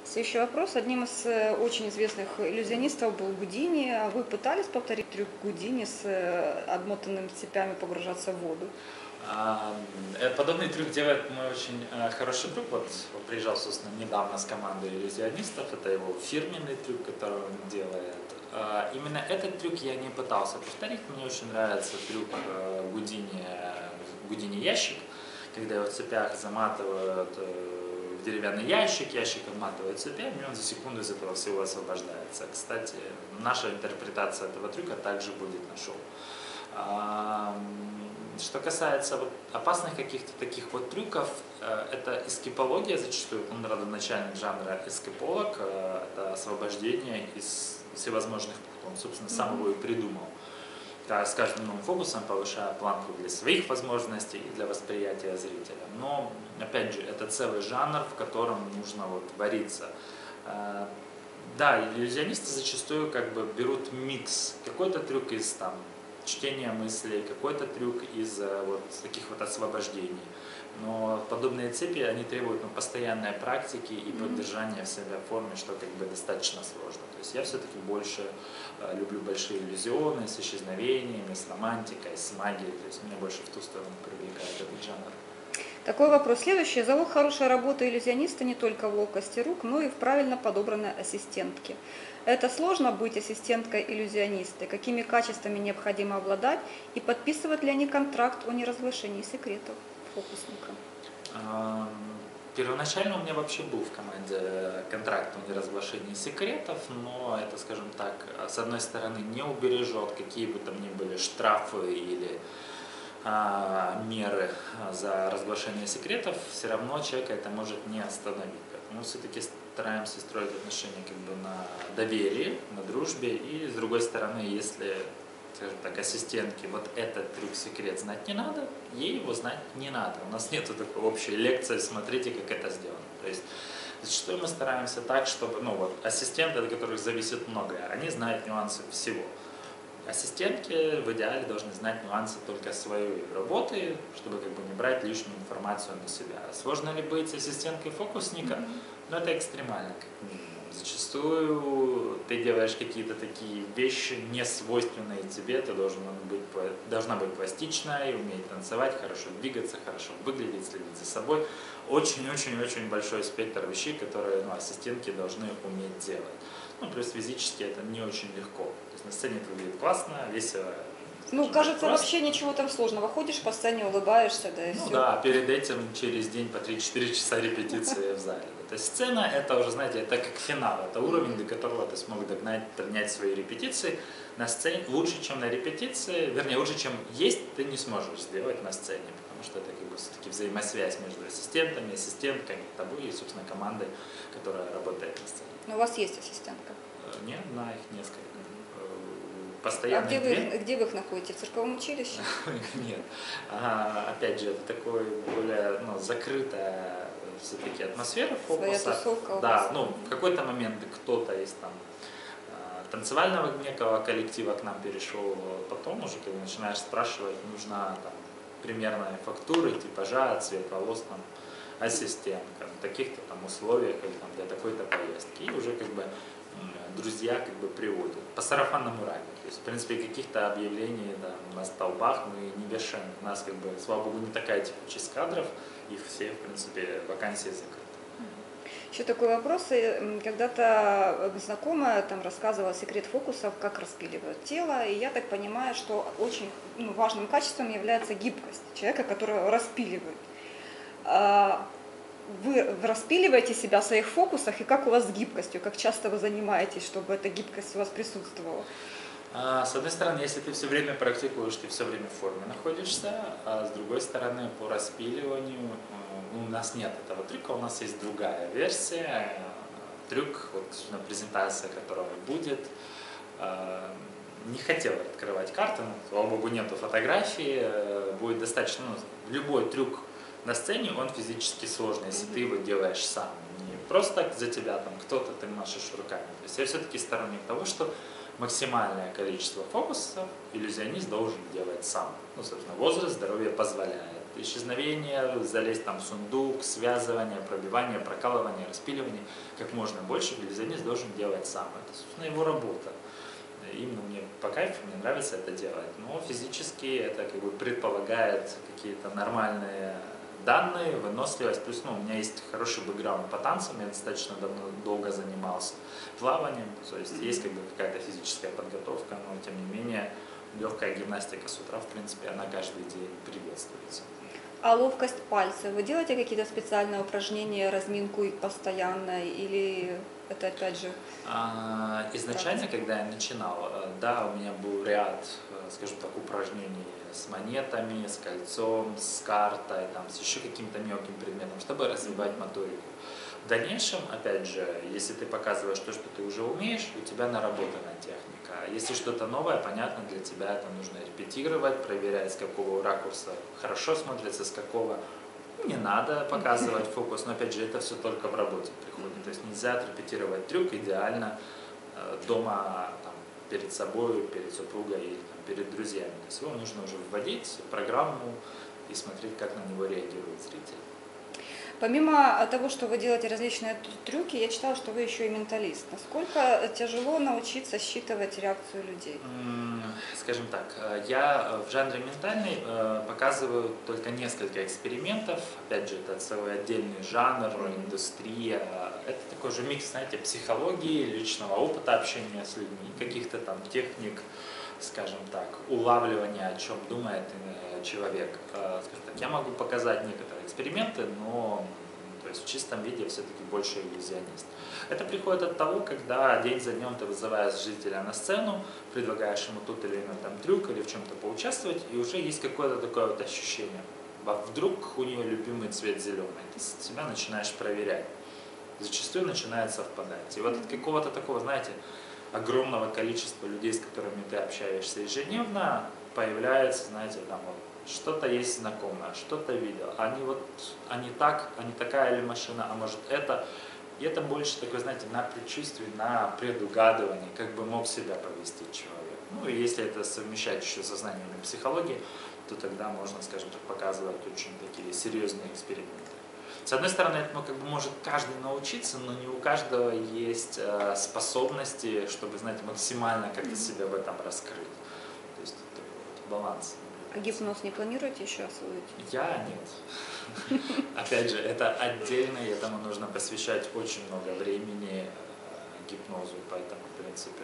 Следующий вопрос. Одним из очень известных иллюзионистов был Гудини. А вы пытались повторить трюк Гудини с обмотанными цепями погружаться в воду? Подобный трюк делает мой очень хороший друг. Вот он приезжал, собственно, недавно с командой иллюзионистов. Это его фирменный трюк, который он делает. Именно этот трюк я не пытался повторить. Мне очень нравится трюк Гудини ящик, когда его в цепях заматывают в деревянный ящик, ящик обматывает цепями, и он за секунду из этого всего освобождается. Кстати, наша интерпретация этого трюка также будет на шоу. Что касается опасных каких-то таких вот трюков, это эскипология зачастую, он родоначальник жанра эскиполог, это освобождение из всевозможных путей. Он, собственно, сам его и придумал. С каждым новым фокусом повышая планку для своих возможностей и для восприятия зрителя. Но, опять же, это целый жанр, в котором нужно вариться. Да, иллюзионисты зачастую берут микс, какой-то трюк из чтения мыслей, какой-то трюк из таких освобождений. Но подобные цепи, они требуют постоянной практики и поддержания в себя в форме, что достаточно сложно. То есть я все-таки больше люблю большие иллюзионы с исчезновениями, с романтикой, с магией. То есть меня больше в ту сторону привлекает этот жанр. Такой вопрос следующий. Залог хорошей работы иллюзиониста не только в ловкости рук, но и в правильно подобранной ассистентке. Это сложно быть ассистенткой иллюзиониста? Какими качествами необходимо обладать? И подписывают ли они контракт о неразглашении секретов фокусника? Первоначально у меня вообще был в команде контракт о неразглашении секретов, но это, скажем так, с одной стороны не убережет какие бы там ни были штрафы или меры за разглашение секретов, все равно человека это может не остановить. Мы все-таки стараемся строить отношения на доверии, на дружбе, и с другой стороны, если, скажем так, ассистентке этот трюк-секрет знать не надо, ей его знать не надо. У нас нет такой общей лекции, смотрите, как это сделано. То есть зачастую мы стараемся так, чтобы ассистенты, от которых зависит многое, они знают нюансы всего. Ассистентки в идеале должны знать нюансы только своей работы, чтобы не брать лишнюю информацию на себя. Сложно ли быть ассистенткой фокусника? Но это экстремально, как минимум. Зачастую ты делаешь какие-то такие вещи, не свойственные тебе, ты должна быть пластичной, уметь танцевать, хорошо двигаться, хорошо выглядеть, следить за собой. Очень-очень-очень большой спектр вещей, которые ассистентки должны уметь делать. Плюс физически это не очень легко. То есть на сцене это выглядит классно, весело. Кажется, вообще ничего там сложного. Ходишь по сцене, улыбаешься, да и все. Да, перед этим через день по 3-4 часа репетиции в зале. То есть сцена, это уже, знаете, это как финал, это уровень, до которого ты смог догнать свои репетиции. На сцене лучше, чем на репетиции, вернее, лучше, чем есть, ты не сможешь сделать на сцене, потому что это все-таки взаимосвязь между ассистентами, ассистентками, тобой и, собственно, командой, которая работает на сцене. Но у вас есть ассистентка? Нет, их несколько. А Постоянно где вы их находите? В цирковом училище? Нет. Опять же, это такое более закрытая все-таки атмосфера фокуса. Своя тусовка у вас. Да, в какой-то момент кто-то из танцевального некого коллектива к нам перешел, потом уже, когда начинаешь спрашивать, нужна примерная фактура, типажа, цвет волос ассистентка, в таких-то условиях или для такой-то поездки. И уже друзья приводят по сарафанному радио. То есть, в принципе, каких-то объявлений на столбах мы не вешаем. У нас, слава богу, не такая текучесть кадров, и все, в принципе, вакансии закрыты. Еще такой вопрос. Когда-то знакомая рассказывала секрет фокусов, как распиливают тело, и я так понимаю, что очень важным качеством является гибкость человека, который распиливает. Вы распиливаете себя в своих фокусах, и как у вас с гибкостью? Как часто вы занимаетесь, чтобы эта гибкость у вас присутствовала? С одной стороны, если ты все время практикуешь, ты все время в форме находишься, а с другой стороны, по распиливанию у нас нет этого трюка, у нас есть другая версия. Трюк, презентация, которая будет. Не хотел открывать карты, слава богу, нету фотографии, будет достаточно, любой трюк на сцене, он физически сложный, если ты его делаешь сам. Не просто так за тебя кто-то, ты машешь руками. То есть я все-таки сторонник того, что максимальное количество фокусов иллюзионист должен делать сам. Собственно, возраст, здоровье позволяет. исчезновение, залезть там в сундук, связывание, пробивание, прокалывание, распиливание, как можно больше иллюзионист должен делать сам. Это, собственно, его работа. Именно мне по кайфу, мне нравится это делать. Но физически это как бы предполагает какие-то нормальные данные, выносливость. Плюс, ну, у меня есть хороший бэкграунд по танцам, я достаточно долго занимался плаванием. То есть как бы какая-то физическая подготовка, но тем не менее легкая гимнастика с утра, в принципе, она каждый день приветствуется. А ловкость пальцев? Вы делаете какие-то специальные упражнения, разминку их постоянно, или это опять же? Изначально, когда я начинал, да, у меня был ряд, скажем так, упражнений с монетами, с кольцом, с картой, там, с еще каким-то мелким предметом, чтобы развивать моторику. В дальнейшем, опять же, если ты показываешь то, что ты уже умеешь, у тебя наработана техника. Если что-то новое, понятно, для тебя это нужно репетировать, проверять, с какого ракурса хорошо смотрится, с какого не надо показывать фокус. Но опять же, это все только в работе приходит. То есть нельзя отрепетировать трюк идеально дома там, перед собой, перед супругой или там, перед друзьями. То есть его нужно уже вводить в программу и смотреть, как на него реагирует зритель. Помимо того, что вы делаете различные трюки, я читала, что вы еще и менталист. Насколько тяжело научиться считывать реакцию людей? Скажем так, я в жанре ментальный показываю только несколько экспериментов. Опять же, это целый отдельный жанр, индустрия. Это такой же микс, знаете, психологии, личного опыта общения с людьми, каких-то там техник, скажем так, улавливания, о чем думает человек. Скажем так, я могу показать некоторые эксперименты, но то есть в чистом виде все-таки больше иллюзионист. Это приходит от того, когда день за днем ты вызываешь зрителя на сцену, предлагаешь ему тот или иной там трюк или в чем-то поучаствовать, и уже есть какое-то такое вот ощущение. Вдруг у нее любимый цвет зеленый, ты себя начинаешь проверять. Зачастую начинает совпадать. И вот от какого-то такого, знаете, огромного количества людей, с которыми ты общаешься ежедневно, появляется, знаете, там вот что-то есть знакомое, что-то видел. Они такая ли машина, а может это. И это больше такое, знаете, на предчувствии, на предугадывании, как бы мог себя повести человек. Ну и если это совмещать еще со знаниями психологии, то тогда можно, скажем так, показывать очень такие серьезные эксперименты. С одной стороны, это как бы может каждый научиться, но не у каждого есть способности, чтобы, знаете, максимально как-то себя в этом раскрыть. То есть такой вот баланс. А гипноз не планируете еще освоить? Я нет. Опять же, это отдельно, и этому нужно посвящать очень много времени гипнозу, поэтому, в принципе,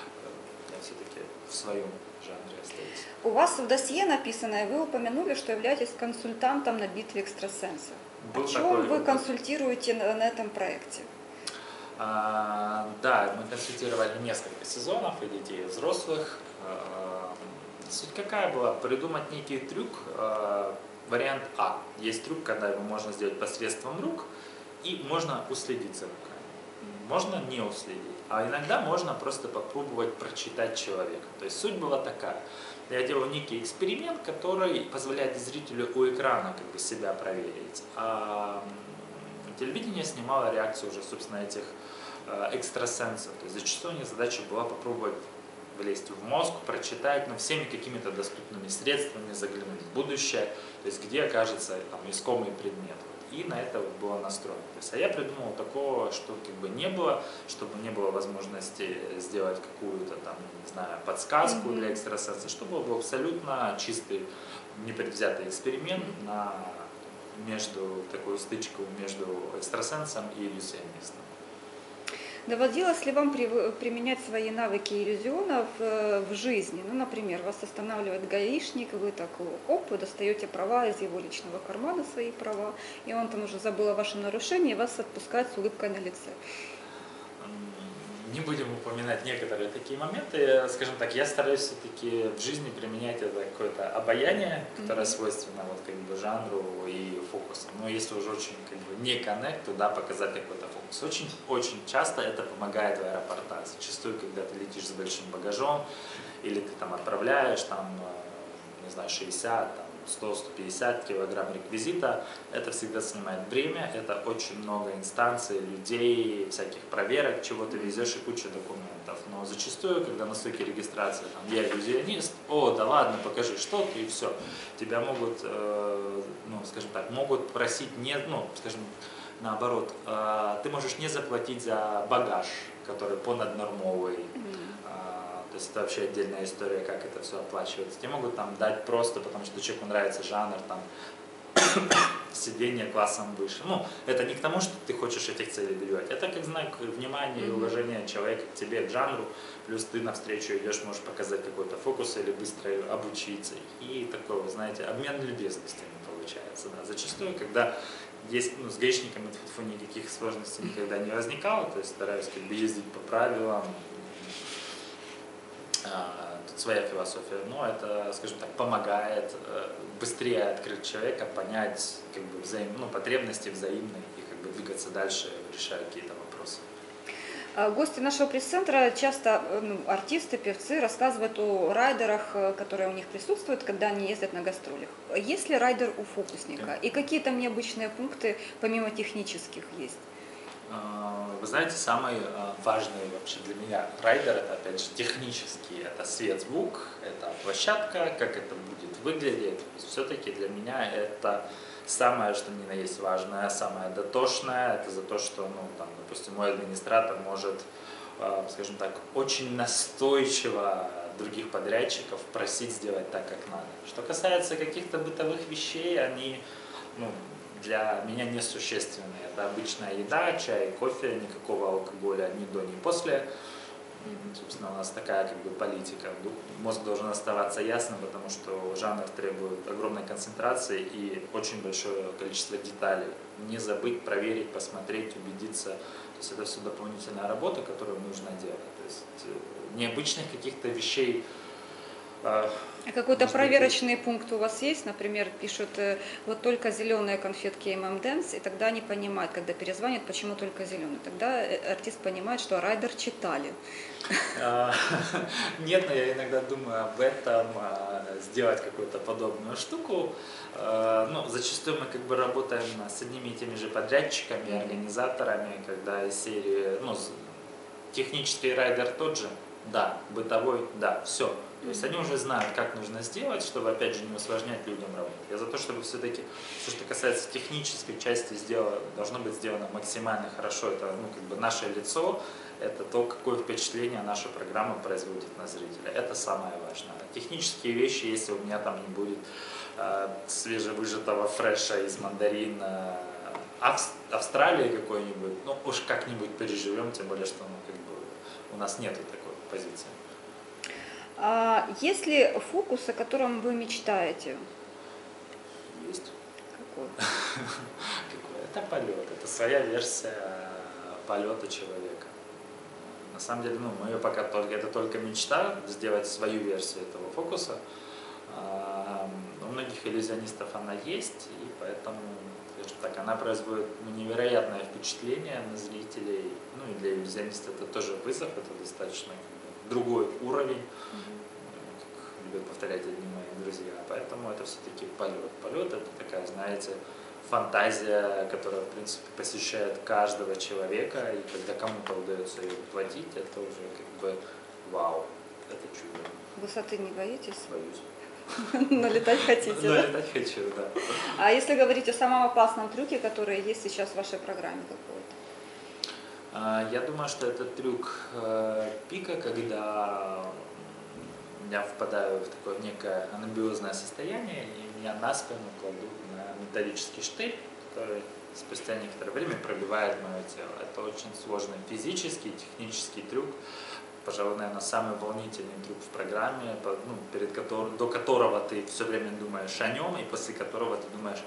я все-таки в своем жанре остаюсь. У вас в досье написано, и вы упомянули, что являетесь консультантом на битве экстрасенсов. О чем вы консультируете на этом проекте? Да, мы консультировали несколько сезонов, и детей, и взрослых. Суть какая была? Придумать некий трюк, вариант А. Есть трюк, когда его можно сделать посредством рук, и можно уследить за руками. Можно не уследить, а иногда можно просто попробовать прочитать человека. То есть суть была такая. Я делал некий эксперимент, который позволяет зрителю у экрана как бы себя проверить. А телевидение снимало реакцию уже, собственно, этих экстрасенсов. То есть зачастую у них задача была попробовать влезть в мозг, прочитать, но всеми какими-то доступными средствами заглянуть в будущее, то есть где окажется там искомый предмет. И на это вот было настроено. То есть, а я придумал такого, что как бы не было, чтобы не было возможности сделать какую-то там, не знаю, подсказку для экстрасенса, чтобы был абсолютно чистый, непредвзятый эксперимент между такую стычку между экстрасенсом и иллюзионистом. Доводилось ли вам применять свои навыки иллюзионов в жизни? Ну, например, вас останавливает гаишник, вы так, оп, вы достаете права из его личного кармана, свои права, и он там уже забыл о вашем нарушении, и вас отпускает с улыбкой на лице. Не будем упоминать некоторые такие моменты. Скажем так, я стараюсь все-таки в жизни применять это какое-то обаяние, которое свойственно вот как бы жанру и фокусу. Но если уже очень как бы не коннект, то да, показать какой-то фокус. Очень часто это помогает в аэропортах. Зачастую, когда ты летишь с большим багажом, или ты там отправляешь там, не знаю, 60, там, 100-150 килограмм реквизита, это всегда занимает время, это очень много инстанций, людей, всяких проверок, чего ты везешь и куча документов. Но зачастую, когда на стойке регистрации, там, я иллюзионист, о, да ладно, покажи, что ты, и все. Тебя могут, ну, скажем так, могут просить, не, ну, скажем, наоборот, ты можешь не заплатить за багаж, который понаднормовый. То есть это вообще отдельная история, как это все оплачивается. Тебе могут там дать просто, потому что человеку нравится жанр, там, сидение классом выше. Ну, это не к тому, что ты хочешь этих целей добивать. Это как знак внимания и уважения человека к тебе, к жанру. Плюс ты навстречу идешь, можешь показать какой-то фокус или быстро обучиться. И такой, вы знаете, обмен любезностями получается. Да. Зачастую, когда есть, ну, с гаишниками никаких сложностей никогда не возникало, то есть стараюсь как бы ездить по правилам. Тут своя философия, но это, скажем так, помогает быстрее открыть человека, понять как бы потребности взаимные и как бы двигаться дальше, решая какие-то вопросы. Гости нашего пресс-центра часто, артисты, певцы, рассказывают о райдерах, которые у них присутствуют, когда они ездят на гастролях. Есть ли райдер у фокусника? И какие там необычные пункты, помимо технических, есть? Вы знаете, самый важный вообще для меня райдер, это опять же технический, это свет, звук, это площадка, как это будет выглядеть. Все-таки для меня это самое, что ни на есть важное, самое дотошное, это за то, что, ну, там, допустим, мой администратор может, скажем так, очень настойчиво других подрядчиков просить сделать так, как надо. Что касается каких-то бытовых вещей, они, ну, для меня несущественные. Это обычная еда, чай, кофе, никакого алкоголя ни до, ни после. Собственно, у нас такая как бы политика. Мозг должен оставаться ясным, потому что жанр требует огромной концентрации и очень большое количество деталей. Не забыть, проверить, посмотреть, убедиться. То есть это все дополнительная работа, которую нужно делать. То есть необычных каких-то вещей. А какой-то проверочный пункт у вас есть? Например, пишут, вот только зеленые конфетки M&M's, и тогда они понимают, когда перезвонят, почему только зеленые. Тогда артист понимает, что райдер читали. Нет, но я иногда думаю об этом, сделать какую-то подобную штуку. Ну, зачастую мы как бы работаем с одними и теми же подрядчиками, организаторами, когда из серии, ну, технический райдер тот же, да, бытовой, да, все. То есть они уже знают, как нужно сделать, чтобы, опять же, не усложнять людям работу. Я за то, чтобы все-таки, все, что касается технической части, должно быть сделано максимально хорошо. Это, ну, как бы наше лицо, это то, какое впечатление наша программа производит на зрителя. Это самое важное. Технические вещи, если у меня там не будет свежевыжатого фреша из мандарина Австралии какой-нибудь, ну уж как-нибудь переживем, тем более, что, ну, как бы, у нас нету такой позиции. А есть ли фокус, о котором вы мечтаете? Есть. Какой? Это полет, это своя версия полета человека. На самом деле, ну, мы пока это только мечта, сделать свою версию этого фокуса. У многих иллюзионистов она есть, и поэтому, скажем так, она производит, ну, невероятное впечатление на зрителей. Ну и для иллюзиониста это тоже вызов, это достаточно другой уровень, как любят повторять одни мои друзья. Поэтому это все-таки полет. Полет это такая, знаете, фантазия, которая, в принципе, посещает каждого человека, и когда кому-то удается ее воплотить, это уже как бы вау, это чудо. Высоты не боитесь? Боюсь. Но летать хотите, да? Но летать хочу, да. А если говорить о самом опасном трюке, который есть сейчас в вашей программе какой-то? Я думаю, что это трюк пика, когда я впадаю в такое некое анабиозное состояние, и меня на спину кладут на металлический штырь, который спустя некоторое время пробивает мое тело. Это очень сложный физический, технический трюк. Пожалуй, наверное, самый волнительный трюк в программе, ну, до которого ты все время думаешь о нем, и после которого ты думаешь,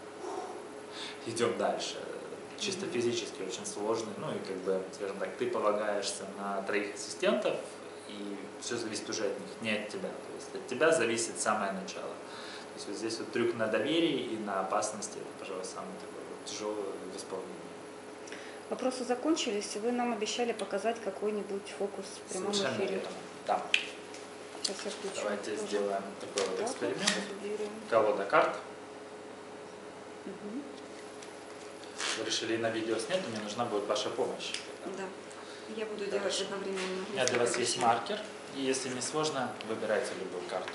идем дальше. Чисто физически очень сложный, ну и, как бы, скажем так, ты полагаешься на 3 ассистентов, и все зависит уже от них, не от тебя. То есть от тебя зависит самое начало. То есть вот здесь вот трюк на доверии и на опасности, это, пожалуй, самый такой вот тяжелый в исполнении. Вопросы закончились, и вы нам обещали показать какой-нибудь фокус в прямом Совершенно эфире. верно. Да. Сейчас я включу. Давайте тоже. сделаем такой вот Да, эксперимент. дублируем. Колода карт. Мгм. Вы решили на видео снять, но мне нужна будет ваша помощь. Да. Я буду Хорошо. делать одновременно. У меня для вас есть маркер, и если не сложно, выбирайте любую карту.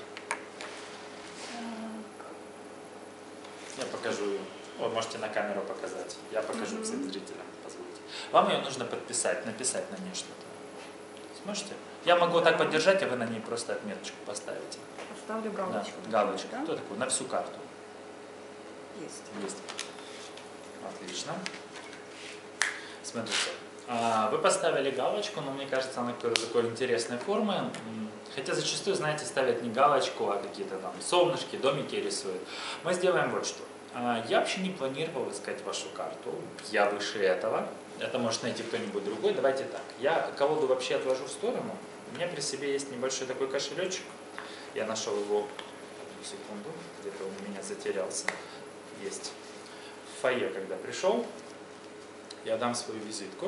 Я покажу ее. Вы можете на камеру показать. Я покажу всем зрителям. Позвольте. Вам ее нужно подписать, написать на ней что-то. Сможете? Я могу так поддержать, а вы на ней просто отметочку поставите. Поставлю галочку. Да, галочку. Да? Кто такой? На всю карту. Есть. Есть. Отлично. Смотрите. Вы поставили галочку, но мне кажется, она какой-то такой интересной формы. Хотя зачастую, знаете, ставят не галочку, а какие-то там солнышки, домики рисуют. Мы сделаем вот что. Я вообще не планировал искать вашу карту. Я выше этого. Это может найти кто-нибудь другой. Давайте так. Я колоду вообще отложу в сторону. У меня при себе есть небольшой такой кошелечек. Я нашел его, одну секунду, где-то он у меня затерялся. Есть. В фойе, когда пришел, я дам свою визитку.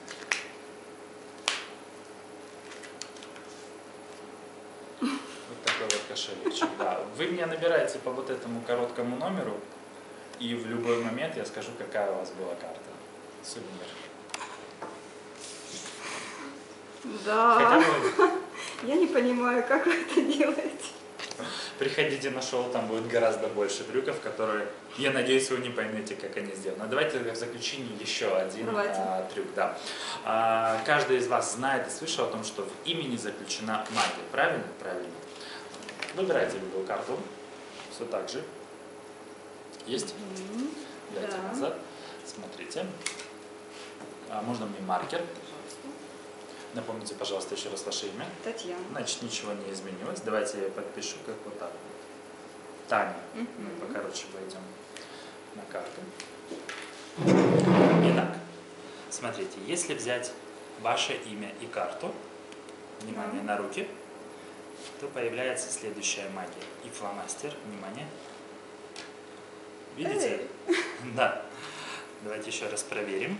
Вот такой вот кошелечек. Да. Вы меня набираете по вот этому короткому номеру, и в любой момент я скажу, какая у вас была карта. Сувенир. Да. Хотя бы Я не понимаю, как вы это делаете. приходите на шоу, там будет гораздо больше трюков, которые, я надеюсь, вы не поймете, как они сделаны. А давайте в заключение еще один трюк. Да. Каждый из вас знает и слышал о том, что в имени заключена магия. Правильно? Правильно. Выбирайте любую карту. Все так же. Есть? Дайте Да. назад. Смотрите. Можно мне маркер? Напомните, пожалуйста, еще раз ваше имя. Татьяна. Значит, ничего не изменилось. Давайте я подпишу, как вот так вот. Таня. Мы покороче войдем на карту. Итак, смотрите, если взять ваше имя и карту, внимание на руки, то появляется следующая магия. И фломастер, внимание. Видите? Да. Давайте еще раз проверим.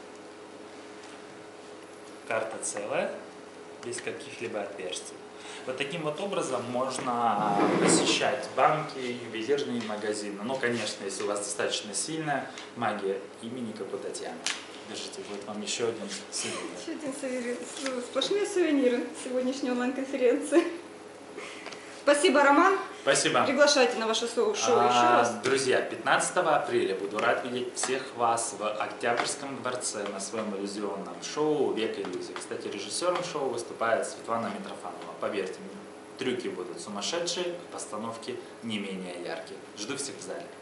Карта целая, без каких-либо отверстий. Вот таким вот образом можно посещать банки, ювелирные магазины. Ну, конечно, если у вас достаточно сильная магия имени, как у Татьяны. Держите, вот вам еще один сувенир. Еще один сувенир. Сплошные сувениры сегодняшней онлайн-конференции. Спасибо, Роман. Спасибо. Приглашайте на ваше шоу еще раз. Друзья, 15 апреля буду рад видеть всех вас в Октябрьском дворце на своем иллюзионном шоу «Век иллюзий». Кстати, режиссером шоу выступает Светлана Митрофанова. Поверьте мне, трюки будут сумасшедшие, постановки не менее яркие. Жду всех в зале.